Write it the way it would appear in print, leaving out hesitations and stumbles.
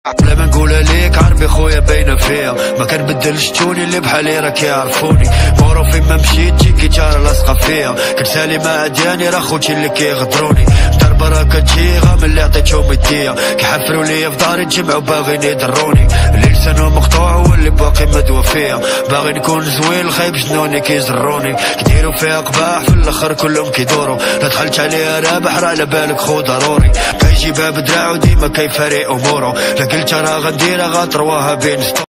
بلا ما نقولها ليك عربي خويا باينه فيها، ما كنبدلش توني اللي بحالي راك يعرفوني، معروفين ما مشيت تجي كيتاره لاصقه فيا، كنسالي مع دياني راه خوتي اللي كيغدروني، ضربه راه كتجي غا من اللي عطيتهم يديا، كيحفروا ليا في داري تجمعوا باغيين يضروني، اللي لسانو مقطوع هو اللي باقي مدوى فيا، باغي نكون زوين خايب جنوني كيزروني، كديروا فيها قباح في الاخر كلهم كيدوروا، لا دخلت عليها رابح راه على بالك خو ضروري، كيجيبها بدراعو ديما كيفارق امورو، لا قلت راه غنديرها غترواها بين